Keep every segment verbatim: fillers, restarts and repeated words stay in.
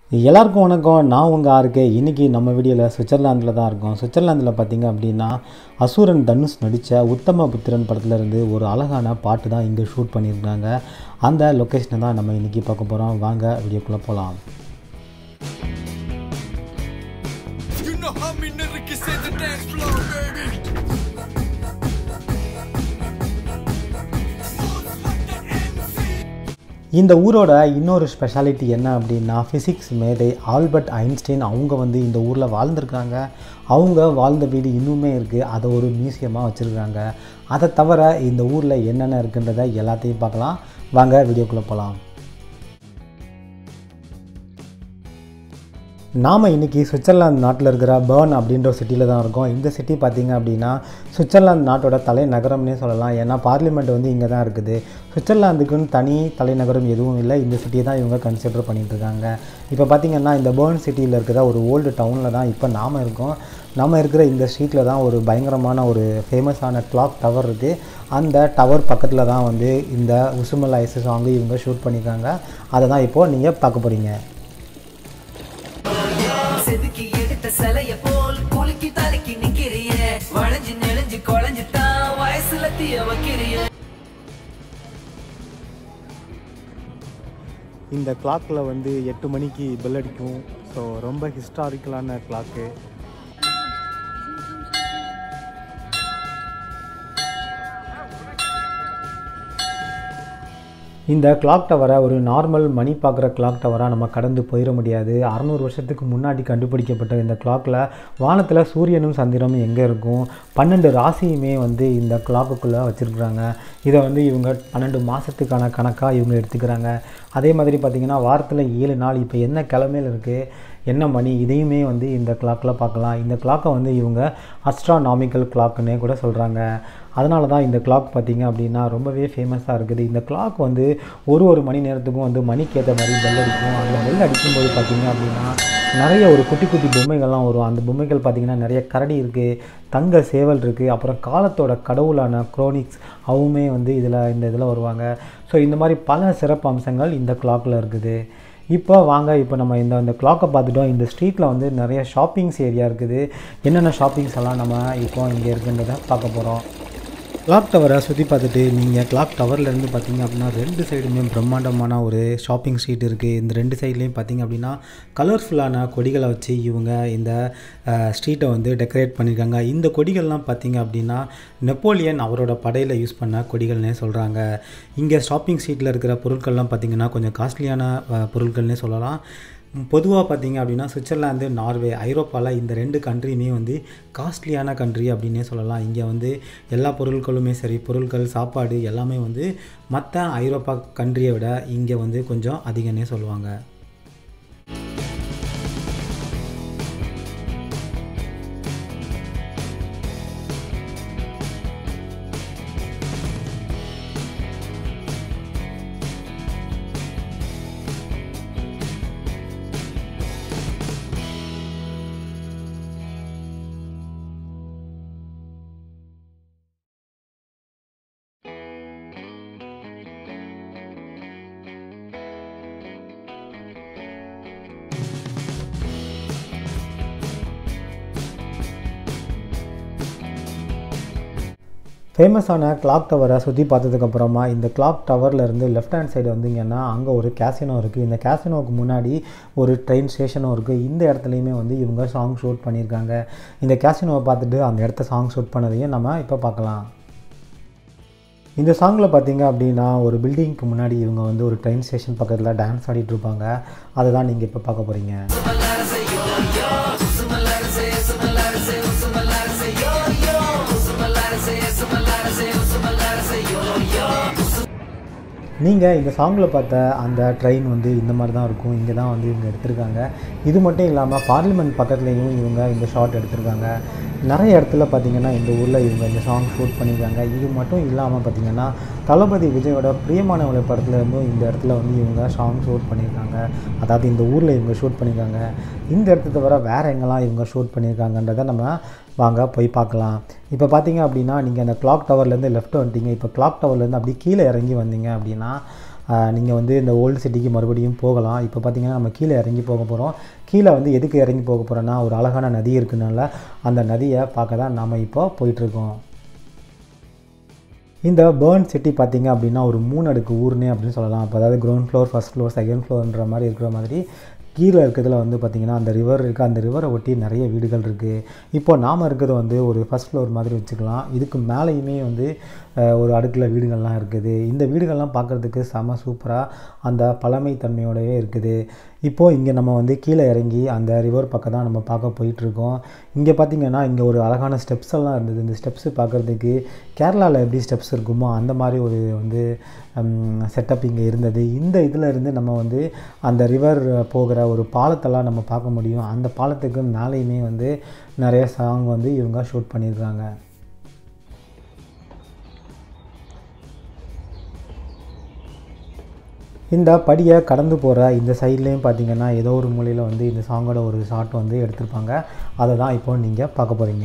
எல்லாருக்கும் வணக்கம். நான் உங்கள் ஆர்கே. இன்றைக்கி நம்ம வீடியோவில் சுவிட்சர்லாந்தில் தான் இருக்கோம். சுவிட்சர்லாந்தில் பார்த்திங்க அப்படின்னா அசுரன் தனுஷ் நடித்த உத்தம புத்திரன் படத்துலேருந்து ஒரு அழகான பாட்டு தான் இங்கே ஷூட் பண்ணியிருக்காங்க. அந்த லொக்கேஷனை தான் நம்ம இன்றைக்கி பார்க்க போகிறோம். வாங்க வீடியோக்குள்ளே போகலாம். இந்த ஊரோட இன்னொரு ஸ்பெஷாலிட்டி என்ன அப்படின்னா ஃபிசிக்ஸ் மேதை ஆல்பர்ட் ஐன்ஸ்டைன் அவங்க வந்து இந்த ஊரில் வாழ்ந்துருக்காங்க. அவங்க வாழ்ந்த வீடு இன்னுமே இருக்குது. அதை ஒரு மியூசியமாக வச்சுருக்காங்க. அதை தவிர இந்த ஊரில் என்னென்ன இருக்குன்றதை எல்லாத்தையும் பார்க்கலாம். வாங்க வீடியோக்குள்ளே போகலாம். நாம் இன்றைக்கி சுவிட்சர்லாந்து நாட்டில் இருக்கிற பெர்ன் அப்படின்ற ஒரு சிட்டியில் தான் இருக்கோம். இந்த சிட்டி பார்த்திங்க அப்படின்னா சுவிட்சர்லாந்து நாட்டோட தலைநகரம்னே சொல்லலாம். ஏன்னா பார்லிமெண்ட் வந்து இங்கே தான் இருக்குது. சுவிட்சர்லாந்துக்குன்னு தனி தலைநகரம் எதுவும் இல்லை. இந்த சிட்டியை தான் இவங்க கன்சிடர் பண்ணிகிட்ருக்காங்க. இப்போ பார்த்திங்கன்னா இந்த பெர்ன் சிட்டியில் இருக்கிற ஒரு ஓல்டு டவுனில் தான் இப்போ நாம் இருக்கோம். நம்ம இருக்கிற இந்த ஸ்ட்ரீட்டில் தான் ஒரு பயங்கரமான ஒரு ஃபேமஸான கிளாக் டவர் இருக்குது. அந்த டவர் பக்கத்தில் தான் வந்து இந்த உசுமல் ஐஸ் சாங்கு இவங்க ஷூட் பண்ணியிருக்காங்க. அதை தான் இப்போது நீங்கள் பார்க்க போகிறீங்க. செதுக்கி எடுத்த சிலைய போல் குலுக்கி தலைக்கி நிக்கிறிய வளைஞ்சு நெளிஞ்சு கொலைஞ்சு தான் வயசுல தீய வைக்கிறிய. இந்த கிளாக்கில் வந்து எட்டு மணிக்கு பெல் அடிக்கும். ஸோ ரொம்ப ஹிஸ்டாரிக்கலான கிளாக்கு. இந்த கிளாக் டவரை ஒரு நார்மல் மணி பார்க்குற கிளாக் டவராக நம்ம கடந்து போயிட முடியாது. அறநூறு வருஷத்துக்கு முன்னாடி கண்டுபிடிக்கப்பட்ட இந்த கிளாக்கில் வானத்தில் சூரியனும் சந்திரனும் எங்கே இருக்கும், பன்னெண்டு ராசியுமே வந்து இந்த கிளாக்குக்குள்ளே வச்சுருக்குறாங்க. இதை வந்து இவங்க பன்னெண்டு மாதத்துக்கான கணக்காக இவங்க எடுத்துக்கிறாங்க. அதே மாதிரி பார்த்திங்கன்னா வாரத்தில் ஏழு நாள் இப்போ என்ன கிழமையில் இருக்குது, என்ன மணி, இதையுமே வந்து இந்த கிளாக்கில் பார்க்கலாம். இந்த கிளாக்கை வந்து இவங்க அஸ்ட்ரானாமிக்கல் கிளாக்குன்னே கூட சொல்கிறாங்க. அதனால தான் இந்த கிளாக் பார்த்திங்க அப்படின்னா ரொம்பவே ஃபேமஸாக இருக்குது. இந்த கிளாக் வந்து ஒரு ஒரு மணி நேரத்துக்கும் வந்து மணிக்கேற்ற மாதிரி பெல் அடிக்கும். அதில் பெல் அடிக்கும்போது பார்த்திங்க அப்படின்னா நிறைய ஒரு குட்டி குட்டி பொம்மைகள்லாம் வரும். அந்த பொம்மைகள் பார்த்திங்கன்னா நிறைய கரடி இருக்குது, தங்க சேவல் இருக்குது, அப்புறம் காலத்தோட கடவுளான குரோனிக்ஸ் அவமே வந்து இதில் இந்த இதில் வருவாங்க. ஸோ இந்த மாதிரி பல சிறப்பு அம்சங்கள் இந்த கிளாக்கில் இருக்குது. இப்போ வாங்க, இப்போ நம்ம இந்த இந்த கிளாக்கை பார்த்துட்டோம். இந்த ஸ்ட்ரீட்டில் வந்து நிறைய ஷாப்பிங்ஸ் ஏரியா இருக்குது. என்னென்ன ஷாப்பிங்ஸ் எல்லாம் நம்ம இப்போ இங்கே இருக்குன்றதை பார்க்க போகிறோம். கிளாக் டவரை சுற்றி பார்த்துட்டு நீங்கள் கிளாக் டவர்லேருந்து பார்த்தீங்க அப்படின்னா ரெண்டு சைடுமே பிரம்மாண்டமான ஒரு ஷாப்பிங் ஸ்ட்ரீட் இருக்குது. இந்த ரெண்டு சைட்லேயும் பார்த்திங்க அப்படின்னா கலர்ஃபுல்லான கொடிகளை வச்சு இவங்க இந்த ஸ்ட்ரீட்டை வந்து டெக்கரேட் பண்ணியிருக்காங்க. இந்த கொடிகள்லாம் பார்த்திங்க அப்படின்னா நெப்போலியன் அவரோட படையில் யூஸ் பண்ண கொடிகள்னே சொல்கிறாங்க. இங்கே ஷாப்பிங் ஸ்ட்ரீட்டில் இருக்கிற பொருட்கள்லாம் பார்த்திங்கன்னா கொஞ்சம் காஸ்ட்லியான பொருட்கள்னே சொல்லலாம். பொதுவாக பார்த்திங்க அப்படின்னா சுவிட்சர்லாந்து, நார்வே, ஐரோப்பாவில் இந்த ரெண்டு கண்ட்ரியுமே வந்து காஸ்ட்லியான கண்ட்ரி அப்படின்னே சொல்லலாம். இங்கே வந்து எல்லா பொருட்களுமே சரி, பொருட்கள், சாப்பாடு எல்லாமே வந்து மற்ற ஐரோப்பா கண்ட்ரியை விட இங்கே வந்து கொஞ்சம் அதிகம்னே சொல்லுவாங்க. ஃபேமஸான கிளாக் டவரை சுற்றி பார்த்ததுக்கப்புறமா இந்த கிளாக் டவர்லேருந்து லெஃப்ட் ஹேண்ட் சைடு வந்தீங்கன்னா அங்கே ஒரு கேசினோ இருக்குது. இந்த கேசினோவுக்கு முன்னாடி ஒரு ட்ரெயின் ஸ்டேஷனும் இருக்குது. இந்த இடத்துலையுமே வந்து இவங்க சாங் ஷூட் பண்ணியிருக்காங்க. இந்த கேசினோவை பார்த்துட்டு அந்த இடத்த சாங் ஷூட் பண்ணதையும் நம்ம இப்போ பார்க்கலாம். இந்த சாங்கில் பார்த்திங்க அப்படின்னா ஒரு பில்டிங்க்கு முன்னாடி இவங்க வந்து ஒரு ட்ரெயின் ஸ்டேஷன் பக்கத்தில் டான்ஸ் ஆடிட்டு இருப்பாங்க. அதை தான் நீங்கள் இப்போ பார்க்க போகிறீங்க. நீங்கள் இந்த சாங்கில் பார்த்த அந்த ட்ரெயின் வந்து இந்த மாதிரி தான் இருக்கும். இங்கே தான் வந்து இவங்க எடுத்திருக்காங்க. இது மட்டும் இல்லாமல் பார்லிமெண்ட் பக்கத்துலேயும் இவங்க இந்த ஷாட் எடுத்திருக்காங்க. நிறைய இடத்துல பார்த்திங்கன்னா இந்த ஊரில் இவங்க இந்த சாங் ஷூட் பண்ணியிருக்காங்க. இது மட்டும் இல்லாமல் பார்த்திங்கன்னா தளபதி விஜயோட பிரியமானவளை படத்துலேருந்தும் இந்த இடத்துல வந்து இவங்க சாங் ஷூட் பண்ணியிருக்காங்க. அதாவது இந்த ஊரில் இவங்க ஷூட் பண்ணியிருக்காங்க. இந்த இடத்த தவிர வேறு எங்கெல்லாம் இவங்க ஷூட் பண்ணியிருக்காங்கன்றதை நம்ம வாங்க போய் பார்க்கலாம். இப்போ பார்த்திங்க அப்படின்னா நீங்கள் அந்த கிளாக் டவர்லேருந்து லெஃப்ட் வந்துட்டீங்க. இப்போ கிளாக் டவர்லேருந்து அப்படி கீழே இறங்கி வந்தீங்க அப்படின்னா நீங்கள் வந்து இந்த ஓல்டு சிட்டிக்கு மறுபடியும் போகலாம். இப்போ பார்த்திங்கன்னா நம்ம கீழே இறங்கி போக போகிறோம். கீழே வந்து எதுக்கு இறங்கி போக போகிறோன்னா ஒரு அழகான நதி இருக்குனால அந்த நதியை பார்க்க தான் நாம் இப்போ போயிட்டுருக்கோம். இந்த பர்ன் சிட்டி பார்த்திங்க அப்படின்னா ஒரு மூணு அடுக்கு ஊர்னே அப்படின்னு சொல்லலாம். அப்போ அதாவது ground floor, first floor, second ஃப்ளோர்ன்ற மாதிரி இருக்கிற மாதிரி கீழே இருக்கிறதுல வந்து பார்த்திங்கன்னா அந்த ரிவர் இருக்குது. அந்த ரிவரை ஒட்டி நிறைய வீடுகள் இருக்குது. இப்போ நாம் இருக்கிறது வந்து ஒரு ஃபஸ்ட் ஃப்ளோர் மாதிரி வச்சுக்கலாம். இதுக்கு மேலேயுமே வந்து ஒரு அடுக்கில் வீடுகள்லாம் இருக்குது. இந்த வீடுகள்லாம் பார்க்குறதுக்கு செம சூப்பராக அந்த பழமைத்தன்மையோடவே இருக்குது. இப்போது இங்கே நம்ம வந்து கீழே இறங்கி அந்த ரிவர் பக்கம் தான் நம்ம பார்க்க போயிட்டுருக்கோம். இங்கே பார்த்திங்கன்னா இங்கே ஒரு அழகான ஸ்டெப்ஸ் எல்லாம் இருந்தது. இந்த ஸ்டெப்ஸு பார்க்குறதுக்கு கேரளாவில் எப்படி ஸ்டெப்ஸ் இருக்குமோ அந்த மாதிரி ஒரு வந்து செட்டப் இங்கே இருந்தது. இந்த இதில் இருந்து நம்ம வந்து அந்த ரிவர் போகிற ஒரு பாலத்தெல்லாம் நம்ம பார்க்க முடியும். அந்த பாலத்துக்கு மேலேயுமே வந்து நிறைய சாங் வந்து இவங்க ஷூட் பண்ணியிருக்காங்க. இந்த படியை கடந்து போகிற இந்த சைட்லேயும் பார்த்திங்கன்னா ஏதோ ஒரு மூலையில் வந்து இந்த சாங்கோட ஒரு ஷாட் வந்து எடுத்திருப்பாங்க. அதை தான் இப்போ நீங்கள் பார்க்க போகிறீங்க.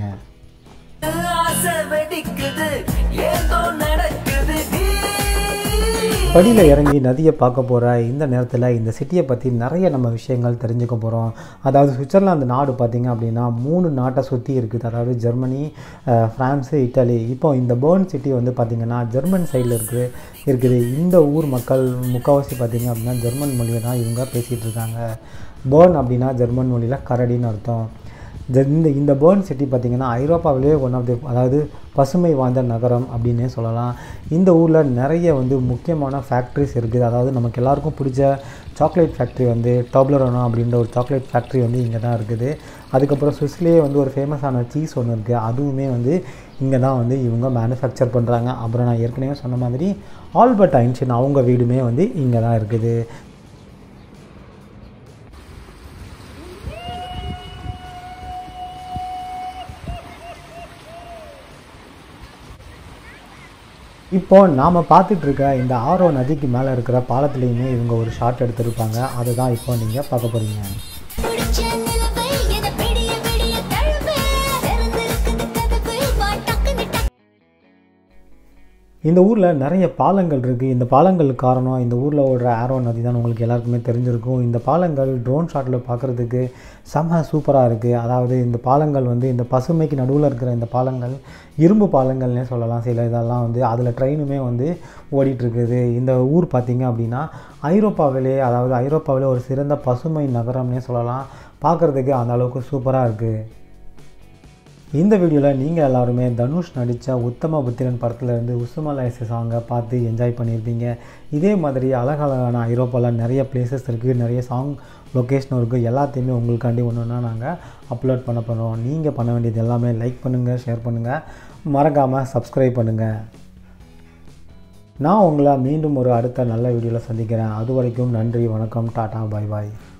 படியில் இறங்கி நதியை பார்க்க போகிற இந்த நேரத்தில் இந்த சிட்டியை பற்றி நிறைய நம்ம விஷயங்கள் தெரிஞ்சுக்க போகிறோம். அதாவது சுவிட்சர்லாந்து நாடு பார்த்திங்க அப்படின்னா மூணு நாட்டை சுற்றி இருக்குது. அதாவது ஜெர்மனி, ஃப்ரான்ஸு, இட்டாலி. இப்போ இந்த பர்ன் சிட்டி வந்து பார்த்திங்கன்னா ஜெர்மன் சைடில் இருக்குது இருக்குது இந்த ஊர் மக்கள் முக்கால்வாசி பார்த்திங்க அப்படின்னா ஜெர்மன் மொழியை தான் இவங்க பேசிகிட்டு இருக்காங்க. பர்ன் அப்படின்னா ஜெர்மன் மொழியில் கரடின்னு அர்த்தம். இந்த இந்த பர்ன் சிட்டி பார்த்திங்கன்னா ஐரோப்பாவிலே ஒன் ஆஃப் தி அதாவது பசுமை வாய்ந்த நகரம் அப்படின்னே சொல்லலாம். இந்த ஊரில் நிறைய வந்து முக்கியமான ஃபேக்ட்ரிஸ் இருக்குது. அதாவது நமக்கு எல்லாருக்கும் பிடிச்ச சாக்லேட் ஃபேக்ட்ரி வந்து டோப்லரோனா அப்படின்ற ஒரு சாக்லேட் ஃபேக்ட்ரி வந்து இங்கே தான் இருக்குது. அதுக்கப்புறம் சுவிஸ்லேயே வந்து ஒரு ஃபேமஸான சீஸ் ஒன்று இருக்குது. அதுவுமே வந்து இங்கே தான் வந்து இவங்க மேனுஃபேக்சர் பண்ணுறாங்க. அப்புறம் நான் ஏற்கனவே சொன்ன மாதிரி ஆல்பர்ட் ஐன்ஸ்டீன் அவங்க வீடுமே வந்து இங்கே தான் இருக்குது. இப்போ நாம் பார்த்துட்ருக்க இந்த ஆரோ நதிக்கு மேலே இருக்கிற பாலத்துலேயுமே இவங்க ஒரு ஷாட் எடுத்திருப்பாங்க. அதுதான் இப்போ நீங்கள் பார்க்க போகிறீங்க. இந்த ஊரில் நிறைய பாலங்கள் இருக்குது. இந்த பாலங்களுக்கு காரணம் இந்த ஊரில் ஓடுற ஆரோ நதி தான் உங்களுக்கு எல்லாருக்குமே தெரிஞ்சிருக்கும். இந்த பாலங்கள் ட்ரோன் ஷாட்டில் பார்க்குறதுக்கு செம்ம சூப்பராக இருக்குது. அதாவது இந்த பாலங்கள் வந்து இந்த பசுமைக்கு நடுவில் இருக்கிற இந்த பாலங்கள் இரும்பு பாலங்கள்னே சொல்லலாம். சில இதெல்லாம் வந்து அதில் ட்ரெயினுமே வந்து ஓடிட்டுருக்குது. இந்த ஊர் பார்த்திங்க அப்படின்னா ஐரோப்பாவிலே அதாவது ஐரோப்பாவிலே ஒரு சிறந்த பசுமை நகரம்னே சொல்லலாம். பார்க்குறதுக்கு அந்த அளவுக்கு சூப்பராக இருக்குது. இந்த வீடியோவில் நீங்கள் எல்லாருமே தனுஷ் நடித்த உத்தம புத்திரன் படத்துலேருந்து உசுமலைச சாங்கை பார்த்து என்ஜாய் பண்ணியிருப்பீங்க. இதே மாதிரி அழகழகான ஐரோப்பாவில் நிறைய பிளேசஸ் இருக்குது, நிறைய சாங் லொக்கேஷனும் இருக்குது. எல்லாத்தையுமே உங்களுக்காண்டி ஒன்று ஒன்றா நாங்கள் அப்லோட் பண்ண போகிறோம். நீங்கள் பண்ண வேண்டியது எல்லாமே லைக் பண்ணுங்கள், ஷேர் பண்ணுங்கள், மறக்காமல் சப்ஸ்கிரைப் பண்ணுங்கள். நான் உங்களை மீண்டும் ஒரு அடுத்த நல்ல வீடியோவில் சந்திக்கிறேன். அது வரைக்கும் நன்றி, வணக்கம், டாடா, பாய் பாய்.